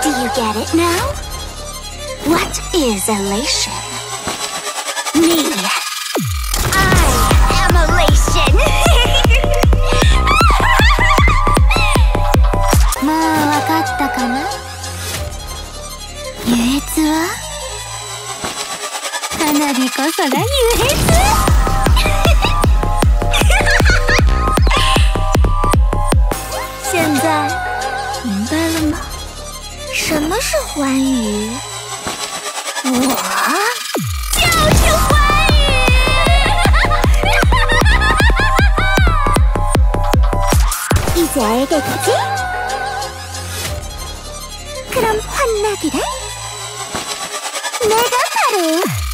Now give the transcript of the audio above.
Do you get it now? What is elation? Me. I am elation. もうわかったかな？優越は花火こそが優越。现在明白了吗？什么是欢愉？我就是欢愉。이제 알겠지? 그럼 환나기를? 내가 바로